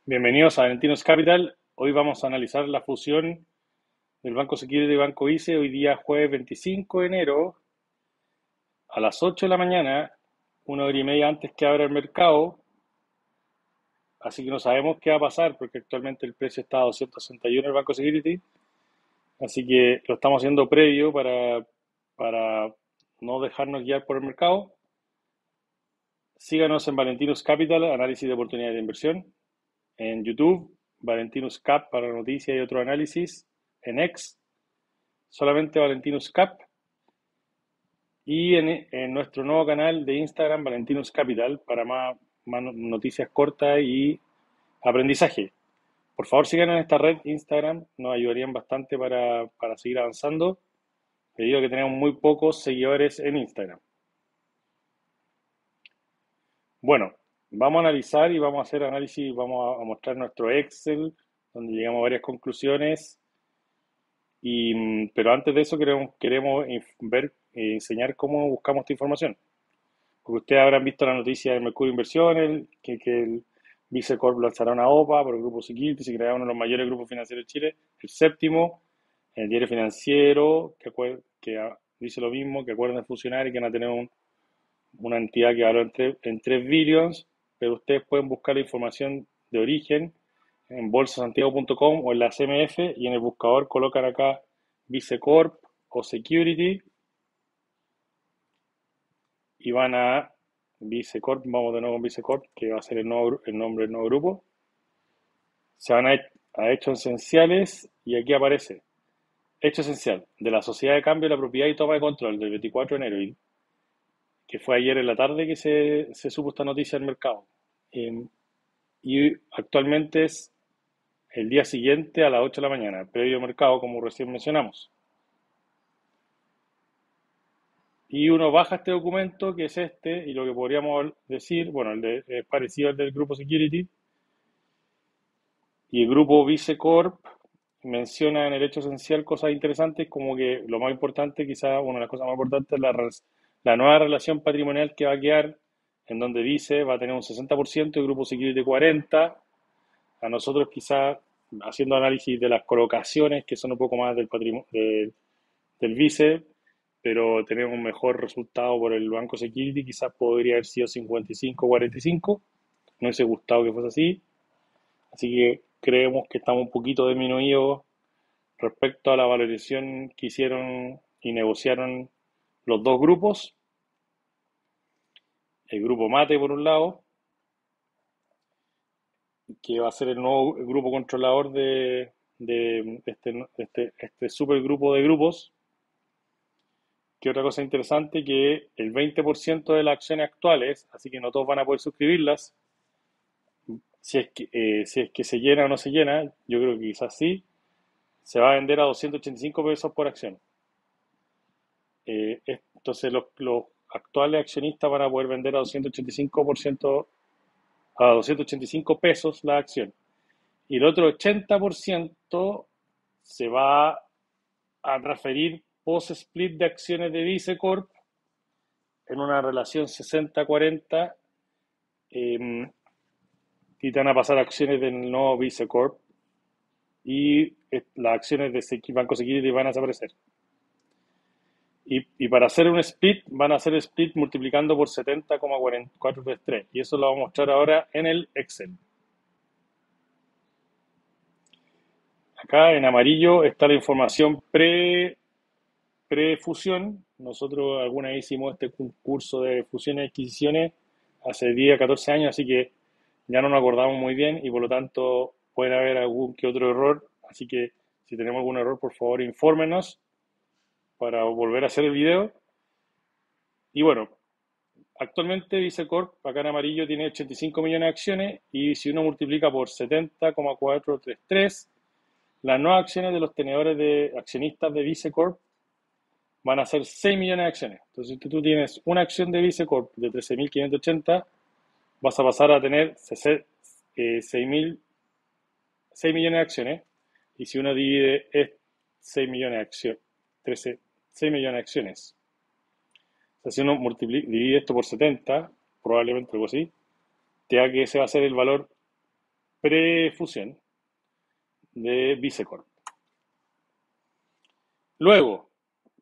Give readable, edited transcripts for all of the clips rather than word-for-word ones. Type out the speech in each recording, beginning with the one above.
Bienvenidos a Valentinos Capital. Hoy vamos a analizar la fusión del Banco Security y Banco ICE. Hoy día jueves 25 de enero a las 8 de la mañana, una hora y media antes que abra el mercado. Así que no sabemos qué va a pasar porque actualmente el precio está a 261 en el Banco Security. Así que lo estamos haciendo previo para no dejarnos guiar por el mercado. Síganos en Valentinos Capital, análisis de oportunidades de inversión. En YouTube, Valentinus Cap para noticias y otro análisis. En X, solamente Valentinus Cap. Y en nuestro nuevo canal de Instagram, Valentinus Capital, para más noticias cortas y aprendizaje. Por favor, sigan en esta red Instagram, nos ayudarían bastante para seguir avanzando, debido a que tenemos muy pocos seguidores en Instagram. Bueno, vamos a analizar y vamos a hacer análisis, vamos a mostrar nuestro Excel, donde llegamos a varias conclusiones. Pero antes de eso queremos ver, enseñar cómo buscamos esta información. Porque ustedes habrán visto la noticia de Mercurio Inversiones, que el Vicecorp lanzará una OPA por el Grupo Security, se creará uno de los mayores grupos financieros de Chile, el séptimo, el diario financiero, que dice lo mismo, que acuerdan de fusionar y que van a tener una entidad que valora en 3 billions, pero ustedes pueden buscar la información de origen en bolsasantiago.com o en la CMF y en el buscador colocan acá Vicecorp o Security y van a Vicecorp, vamos de nuevo con Vicecorp, que va a ser el nombre del nuevo grupo. Se van a hechos esenciales y aquí aparece hecho esencial de la sociedad de cambio, la propiedad y toma de control del 24 de enero, que fue ayer en la tarde que se supo esta noticia al mercado. Eh, y actualmente es el día siguiente a las 8 de la mañana, previo mercado, como recién mencionamos. Y uno baja este documento, que es este, y lo que podríamos decir, bueno, es parecido al del grupo Security, y el grupo Vicecorp menciona en el hecho esencial cosas interesantes, como que lo más importante, quizás una de las cosas más importantes, es la nueva relación patrimonial que va a quedar, en donde dice va a tener un 60%, el grupo Security 40%, a nosotros quizás haciendo análisis de las colocaciones, que son un poco más del patrimonio del vice, pero tenemos un mejor resultado por el Banco Security, quizás podría haber sido 55-45, no hubiese gustado que fuese así que creemos que estamos un poquito disminuidos respecto a la valorización que hicieron y negociaron los dos grupos, el grupo Mate por un lado, que va a ser el nuevo grupo controlador de este supergrupo de grupos, que otra cosa interesante, que el 20% de las acciones actuales, así que no todos van a poder suscribirlas, si es que se llena o no se llena, yo creo que quizás sí, se va a vender a 285 pesos por acción. Entonces los actuales accionistas van a poder vender a 285%, a 285 pesos la acción. Y el otro 80% se va a transferir post-split de acciones de Vicecorp en una relación 60-40, y te van a pasar acciones del nuevo Vicecorp y las acciones de Banco Security van a desaparecer. Y para hacer un split, van a hacer el split multiplicando por 70,433. Y eso lo vamos a mostrar ahora en el Excel. Acá en amarillo está la información pre-fusión. Nosotros alguna vez hicimos este curso de fusiones y adquisiciones hace 10, 14 años, así que ya no nos acordamos muy bien y por lo tanto puede haber algún que otro error. Así que si tenemos algún error, por favor, infórmenos para volver a hacer el video. Y bueno, actualmente Vicecorp, acá en amarillo, tiene 85 millones de acciones y si uno multiplica por 70,433, las nuevas acciones de los tenedores de accionistas de Vicecorp van a ser 6 millones de acciones. Entonces, si tú tienes una acción de Vicecorp de 13.580, vas a pasar a tener 6 millones de acciones. Y si uno divide 6 millones de acciones, 6 millones de acciones. O sea, si uno divide esto por 70, probablemente algo así, te da que ese va a ser el valor pre-fusión de Vicecorp. Luego,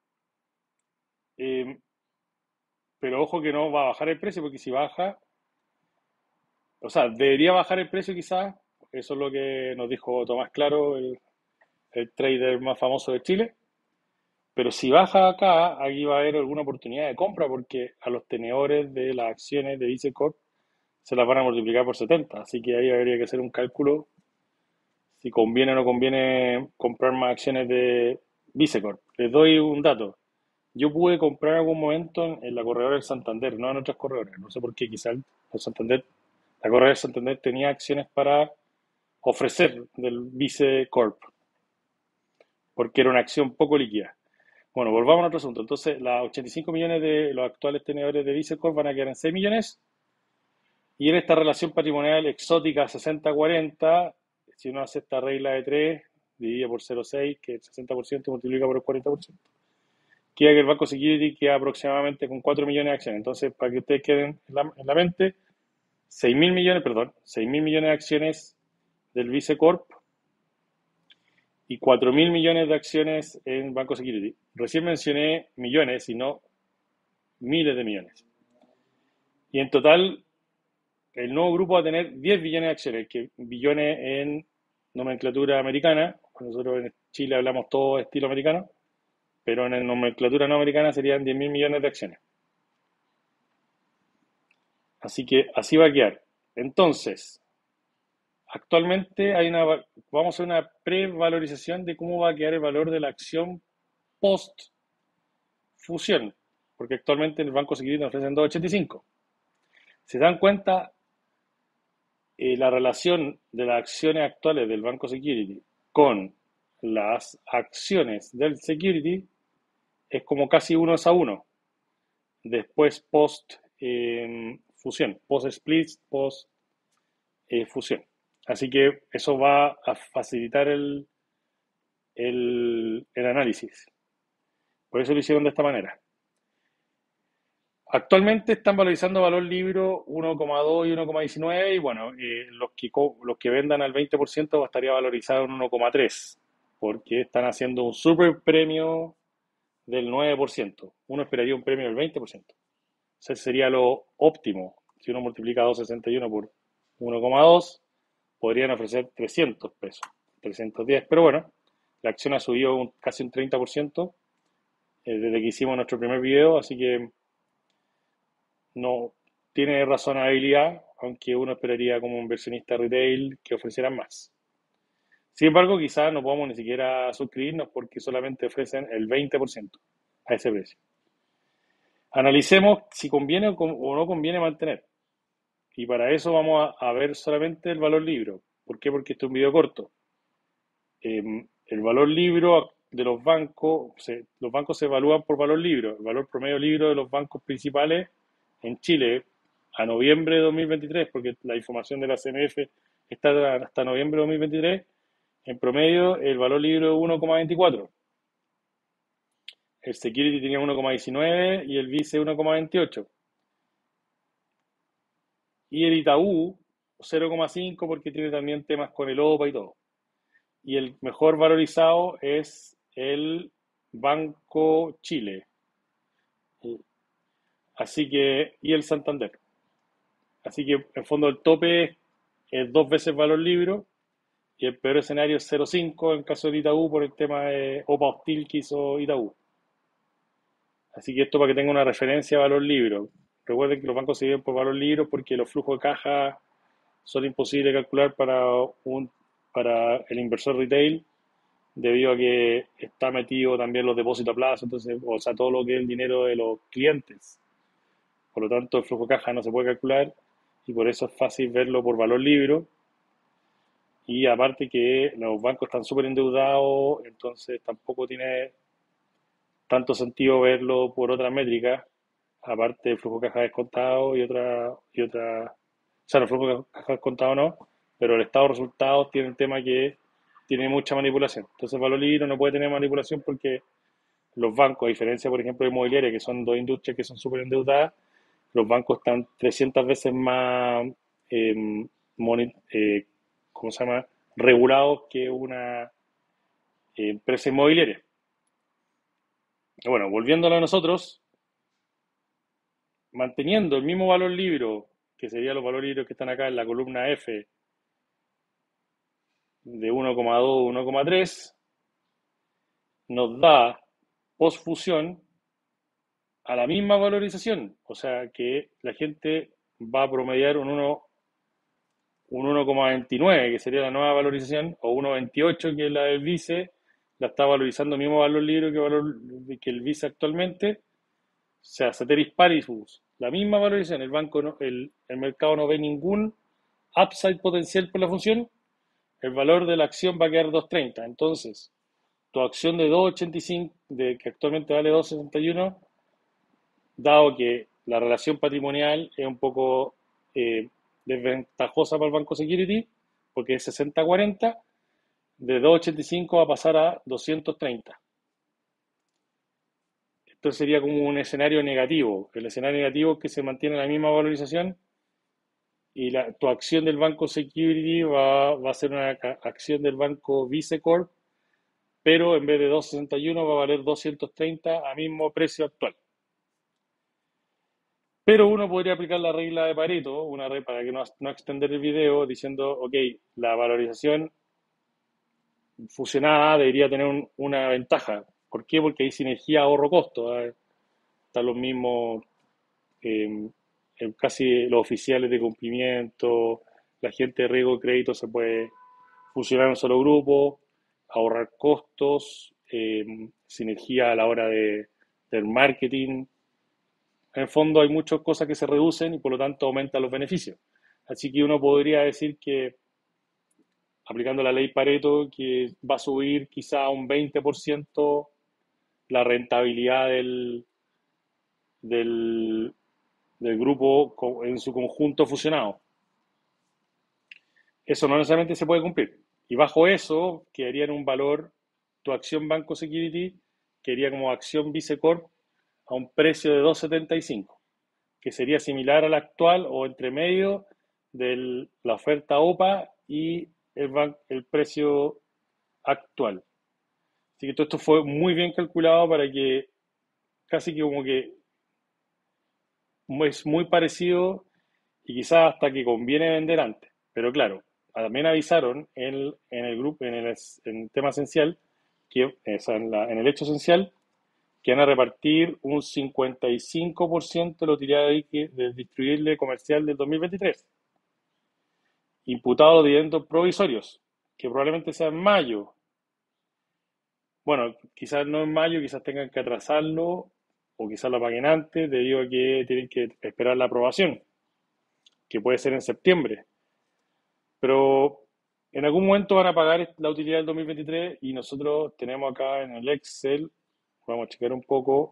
eh, pero ojo que no va a bajar el precio, porque si baja, o sea, debería bajar el precio quizás, eso es lo que nos dijo Tomás Claro, el trader más famoso de Chile, pero si baja acá, aquí va a haber alguna oportunidad de compra, porque a los tenedores de las acciones de Vicecorp se las van a multiplicar por 70, así que ahí habría que hacer un cálculo si conviene o no conviene comprar más acciones de Vicecorp. Les doy un dato. Yo pude comprar en algún momento en la corredora del Santander, no en otras corredoras. No sé por qué, quizás el Santander, la corredora del Santander tenía acciones para ofrecer del Vicecorp, porque era una acción poco líquida. Bueno, volvamos a otro asunto. Entonces, los 85 millones de los actuales tenedores de Vicecorp van a quedar en 6 millones. Y en esta relación patrimonial exótica 60-40, si uno hace esta regla de 3, divide por 0,6, que el 60% multiplica por el 40%, queda que el Banco Security queda aproximadamente con 4 millones de acciones. Entonces, para que ustedes queden en la mente, 6 mil millones, perdón, 6 mil millones de acciones del Vicecorp y 4 mil millones de acciones en Banco Security. Recién mencioné millones y no miles de millones. Y en total, el nuevo grupo va a tener 10 billones de acciones, que billones en nomenclatura americana. Nosotros en Chile hablamos todo estilo americano, pero en nomenclatura no americana serían 10 mil millones de acciones. Así que así va a quedar. Entonces, actualmente vamos a hacer una prevalorización de cómo va a quedar el valor de la acción post fusión, porque actualmente en el Banco Security nos ofrecen 2,85. Si se dan cuenta, la relación de las acciones actuales del Banco Security con las acciones del Security es como casi 1:1. Después post fusión, post split, post fusión. Así que eso va a facilitar el análisis. Por eso lo hicieron de esta manera. Actualmente están valorizando valor libro 1,2 y 1,19 y bueno, los que vendan al 20% estaría valorizado en 1,3 porque están haciendo un super premio del 9%. Uno esperaría un premio del 20%. Ese sería lo óptimo. Si uno multiplica 2,61 por 1,2, podrían ofrecer 300 pesos, 310. Pero bueno, la acción ha subido casi un 30% desde que hicimos nuestro primer video, así que no tiene razonabilidad, aunque uno esperaría como inversionista retail que ofrecieran más. Sin embargo, quizás no podamos ni siquiera suscribirnos porque solamente ofrecen el 20% a ese precio. Analicemos si conviene o no conviene mantener. Y para eso vamos a ver solamente el valor libro. ¿Por qué? Porque este es un video corto. El valor libro de los bancos se evalúan por valor libro. El valor promedio libro de los bancos principales en Chile a noviembre de 2023, porque la información de la CMF está hasta noviembre de 2023, en promedio el valor libro es 1,24. El Security tenía 1,19 y el Vice 1,28. Y el Itaú 0,5 porque tiene también temas con el OPA y todo. Y el mejor valorizado es el Banco Chile. Así que, y el Santander. Así que en fondo el tope es 2 veces valor libro y el peor escenario es 0,5 en caso de Itaú por el tema de OPA hostil que hizo Itaú. Así que esto para que tenga una referencia a valor libro. Recuerden que los bancos se dividen por valor libro porque los flujos de caja son imposibles de calcular para el inversor retail debido a que está metido también los depósitos a plazo, entonces, o sea, todo lo que es el dinero de los clientes. Por lo tanto, el flujo de caja no se puede calcular y por eso es fácil verlo por valor libro. Y aparte que los bancos están súper endeudados, entonces tampoco tiene tanto sentido verlo por otras métricas, aparte del flujo de caja descontado o sea, el flujo de caja descontado no, pero el estado de resultados tiene el tema que tiene mucha manipulación. Entonces, el valor libro no puede tener manipulación porque los bancos, a diferencia, por ejemplo, de inmobiliaria, que son dos industrias que son súper endeudadas, los bancos están 300 veces más eh, ¿cómo se llama? Regulados que una empresa inmobiliaria. Bueno, volviéndolo a nosotros, manteniendo el mismo valor libro, que serían los valores libros que están acá en la columna F, de 1,2, 1,3, nos da post-fusión a la misma valorización. O sea que la gente va a promediar un 1,29, que sería la nueva valorización, o 1,28, que es la del vice, la está valorizando el mismo valor libro que el vice actualmente. O sea, ceteris paribus, la misma valorización. El banco el mercado no ve ningún upside potencial por la función. El valor de la acción va a quedar 2,30. Entonces, tu acción de 2,85, que actualmente vale 2,61, dado que la relación patrimonial es un poco desventajosa para el Banco Security, porque es 60-40, de 2,85 va a pasar a 230. Esto sería como un escenario negativo. El escenario negativo es que se mantiene la misma valorización y tu acción del Banco Security va a ser una acción del Banco Vicecorp, pero en vez de 2,61 va a valer 230 a mismo precio actual. Pero uno podría aplicar la regla de Pareto, para que no extender el video, diciendo, ok, la valorización fusionada debería tener una ventaja. ¿Por qué? Porque hay sinergia ahorro-costo. Están los mismos, eh, casi los oficiales de cumplimiento, la gente de riesgo de crédito se puede fusionar en un solo grupo, ahorrar costos, sinergia a la hora del marketing. En el fondo hay muchas cosas que se reducen y por lo tanto aumentan los beneficios. Así que uno podría decir que, aplicando la ley Pareto, que va a subir quizá un 20% la rentabilidad del, del grupo en su conjunto fusionado. Eso no necesariamente se puede cumplir. Y bajo eso quedaría en un valor tu acción Banco Security, quedaría como acción Vicecorp a un precio de 2,75, que sería similar al actual o entre medio de la oferta OPA y el precio actual. Así que todo esto fue muy bien calculado para que casi que como que es muy parecido y quizás hasta que conviene vender antes. Pero claro, también avisaron en el grupo, en el tema esencial, o sea, en el hecho esencial, que van a repartir un 55% de la utilidad del distribuible comercial del 2023, imputado a los dividendos provisorios, que probablemente sea en mayo. Bueno, quizás no en mayo, quizás tengan que atrasarlo o quizás lo paguen antes debido a que tienen que esperar la aprobación, que puede ser en septiembre. Pero en algún momento van a pagar la utilidad del 2023 y nosotros tenemos acá en el Excel, vamos a checar un poco,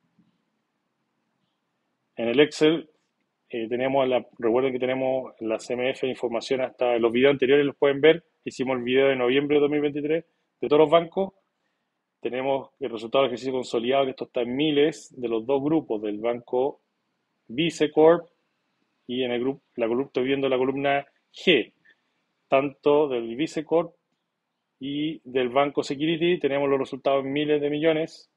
en el Excel recuerden que tenemos la CMF información hasta los videos anteriores, los pueden ver, hicimos el video de noviembre de 2023 de todos los bancos, tenemos el resultado del ejercicio consolidado, que esto está en miles, de los dos grupos, del banco Vicecorp y en el grupo, estoy viendo la columna G, tanto del Vicecorp y del Banco Security, tenemos los resultados en miles de millones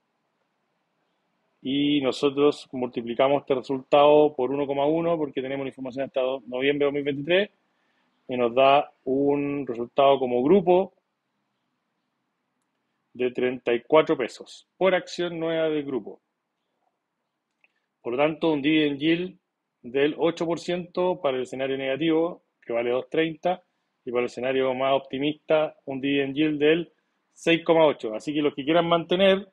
y nosotros multiplicamos este resultado por 1,1 porque tenemos la información hasta noviembre de 2023 y nos da un resultado como grupo de 34 pesos por acción nueva del grupo. Por lo tanto, un dividend yield del 8% para el escenario negativo, que vale 2,30, y para el escenario más optimista, un dividend yield del 6,8. Así que los que quieran mantener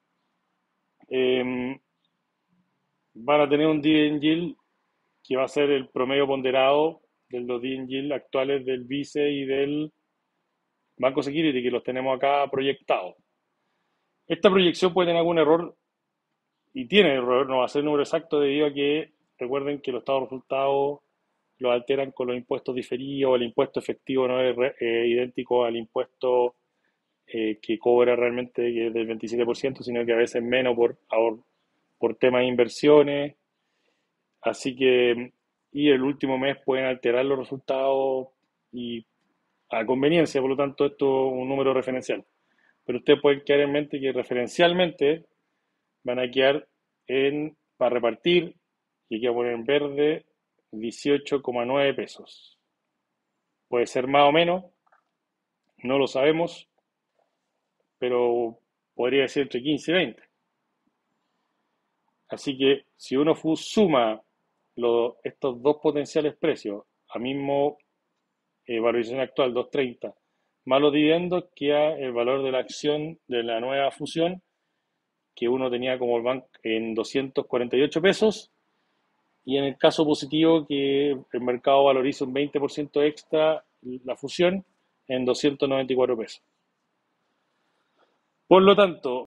eh, van a tener un dividend yield que va a ser el promedio ponderado de los dividend yield actuales del Vice y del Banco Security, que los tenemos acá proyectados. Esta proyección puede tener algún error y tiene error, no va a ser el número exacto debido a que recuerden que los estados de resultados los alteran con los impuestos diferidos, el impuesto efectivo no es idéntico al impuesto que cobra realmente, que es del 27%, sino que a veces menos por temas de inversiones. Así que, y el último mes pueden alterar los resultados y a conveniencia, por lo tanto esto es un número referencial. Pero ustedes pueden quedar en mente que referencialmente van a quedar para repartir, y aquí voy a poner en verde, 18,9 pesos. Puede ser más o menos, no lo sabemos, pero podría ser entre 15 y 20. Así que si uno suma estos dos potenciales precios a mismo valorización actual, 2.30, más los dividendos, queda el valor de la acción de la nueva fusión, que uno tenía como el banco en 248 pesos, y en el caso positivo que el mercado valoriza un 20% extra la fusión en 294 pesos. Por lo tanto,